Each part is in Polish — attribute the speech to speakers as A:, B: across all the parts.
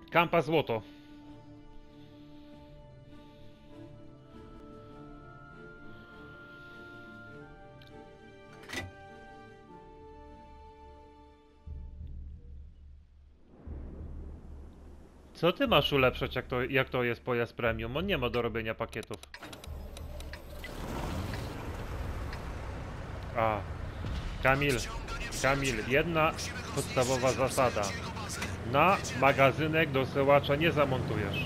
A: Kampa złoto. Co ty masz ulepszać, jak to jest pojazd premium? On nie ma do robienia pakietów. A. Kamil, jedna podstawowa zasada. Na magazynek do syłacza nie zamontujesz.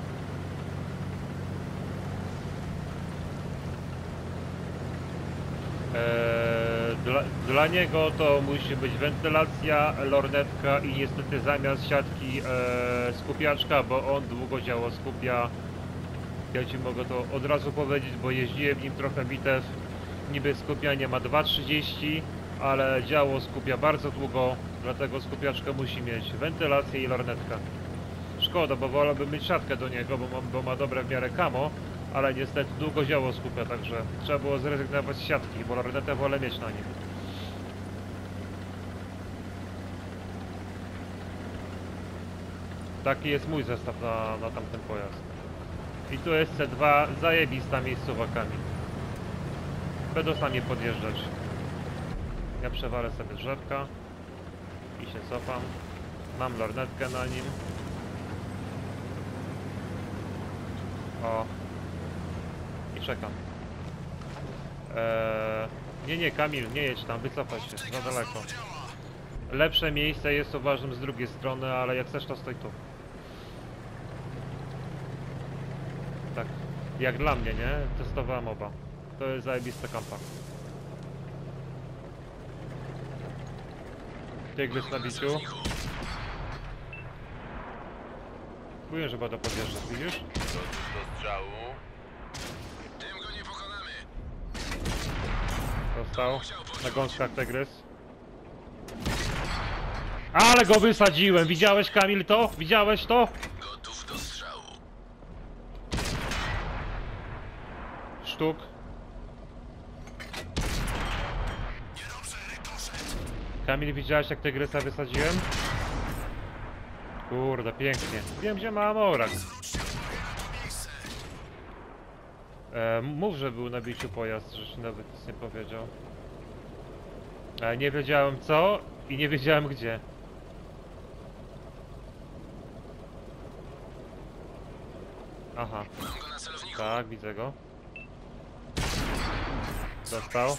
A: Dla niego to musi być wentylacja, lornetka i niestety zamiast siatki skupiaczka, bo on długo działo skupia. Ja ci mogę to od razu powiedzieć, bo jeździłem nim trochę bitew. Niby skupianie ma 2,30, ale działo skupia bardzo długo, dlatego skupiaczka musi mieć wentylację i lornetkę. Szkoda, bo wolałbym mieć siatkę do niego, bo ma dobre w miarę camo, ale niestety długo działo skupia, także trzeba było zrezygnować z siatki, bo lornetę wolę mieć na nim. Taki jest mój zestaw na tamten pojazd. I tu jest C2, zajebista miejscówakami. Będą sami podjeżdżać. Ja przewalę sobie drzewka i się cofam. Mam lornetkę na nim. O. I czekam. Nie, Kamil, nie jedź tam, wycofaj się, za daleko. Lepsze miejsce jest, uważam, z drugiej strony, ale jak chcesz, to stoi tu. Tak, jak dla mnie, nie? Testowałem oba. To jest zajebista kampa. Tygrys na biciu. Mówię, że będę podjeżdżać, widzisz?
B: Gotów do strzału.
C: Tym go nie pokonamy.
A: Dostał. Na gąskach tygrys. Ale go wysadziłem! Widziałeś, Kamil, to? Widziałeś to?
C: Gotów do strzału.
A: Sztuk. Kamil, widziałeś, jak tygrysa wysadziłem? Kurde, pięknie. Wiem, gdzie ma Amorak. Mów, że był na biciu pojazd, że ci nawet nic nie powiedział. Ale nie wiedziałem co i nie wiedziałem gdzie. Aha.
C: Mam go na celowniku.
A: Tak, widzę go. Dostał.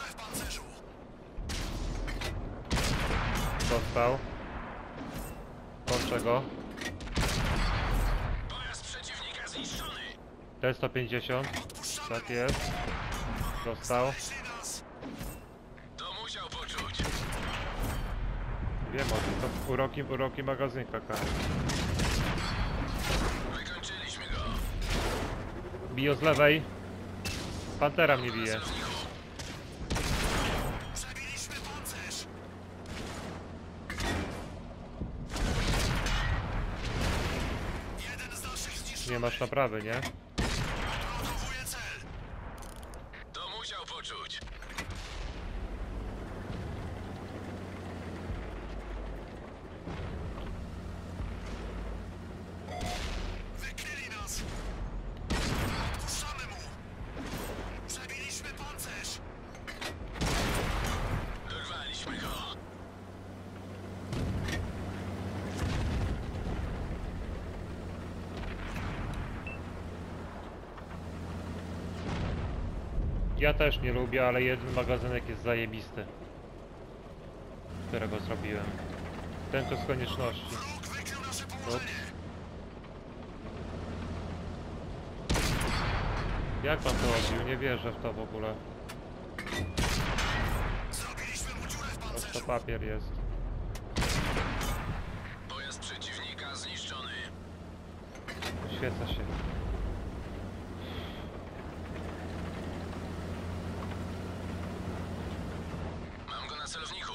A: Dostał. Kończę go.
C: Pojazd przeciwnika zniszczony.
A: T-150. Tak jest. Dostał.
C: To musiał poczuć.
A: Wiem o tym, to uroki magazynka, Kamil.
C: Wykończyliśmy go.
A: Bio z lewej. Pantera mnie bije.
C: Zabiliśmy pancerz. Jeden z naszych zniszczony.
A: Nie masz naprawy, nie?
C: Odnowuję cel. To musiał poczuć. Wykryli nas. Odpuszczamy mu. Zabiliśmy pancerz. Dorwaliśmy go.
A: Ja też nie lubię, ale jeden magazynek jest zajebisty. Którego zrobiłem. Ten to z konieczności.
C: Wróg wykrył nasze
A: Ups.
C: położenie.
A: Jak pan to robił? Nie wierzę w to w ogóle.
C: Zrobiliśmy mu dziurę w
A: To
C: pancerzu.
A: papier jest.
C: Pojazd przeciwnika zniszczony.
A: Świeca się.
C: Mam go na celowniku.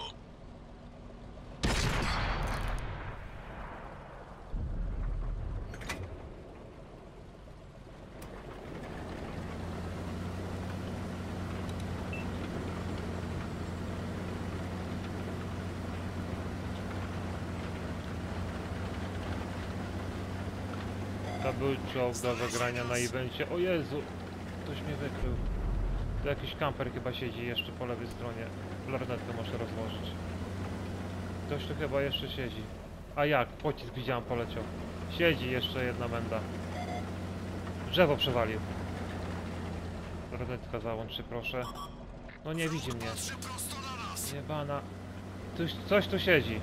A: To był czołg do zagrania na evencie. O Jezu! Ktoś mnie wykrył. Tu jakiś kamper chyba siedzi jeszcze po lewej stronie. Lornetkę muszę rozłożyć. Ktoś tu chyba jeszcze siedzi. A jak? Pocisk widziałem, poleciał. Siedzi jeszcze jedna menda. Drzewo przewalił. Lornetka załączy, proszę. No nie widzi mnie.
C: Patrzy prosto na nas.
A: Jebana. Coś tu siedzi.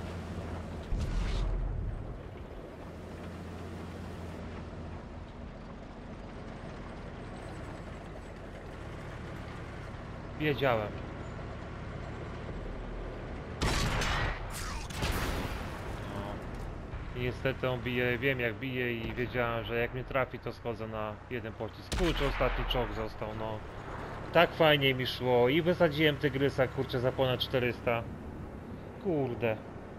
A: Wiedziałem. No. I niestety on bije, wiem jak bije i wiedziałem, że jak mnie trafi, to schodzę na jeden pocisk. Kurczę, ostatni czołg został, no. Tak fajnie mi szło i wysadziłem tygrysa, kurczę, za ponad 400. Kurde.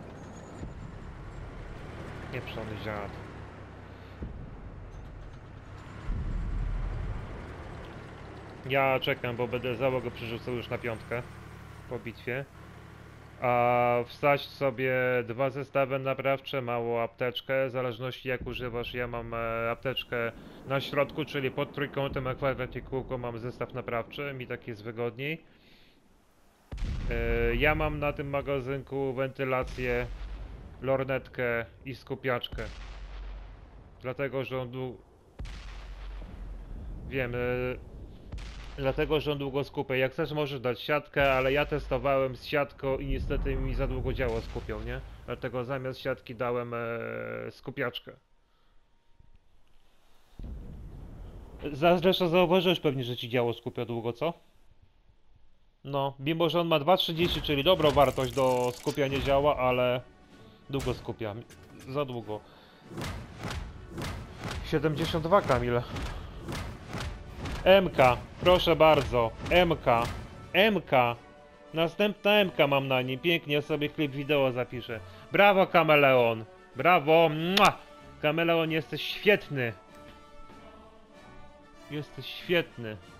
A: Pieprzony dziad. Ja czekam, bo będę załogę przerzucał już na 5 po bitwie. A wstać sobie 2 zestawy naprawcze, małą apteczkę, w zależności jak używasz. Ja mam apteczkę na środku, czyli pod trójkątem, a kwadrat i kółko mam zestaw naprawczy, mi tak jest wygodniej. Ja mam na tym magazynku wentylację, lornetkę i skupiaczkę. Dlatego, że on wiem, dlatego, że on długo skupia. Jak chcesz, możesz dać siatkę, ale ja testowałem z siatką i niestety mi za długo działo skupiał, nie? Dlatego zamiast siatki dałem skupiaczkę. Zresztą zauważyłeś pewnie, że ci działo skupia długo, co? No, mimo że on ma 2,30, czyli dobrą wartość do skupiania działa, ale długo skupia. Za długo. 72 Kamil. MK, proszę bardzo. MK. MK. Następna MK mam na nim. Pięknie sobie klip wideo zapiszę. Brawo, Kameleon. Brawo. Mua! Kameleon, jesteś świetny. Jesteś świetny.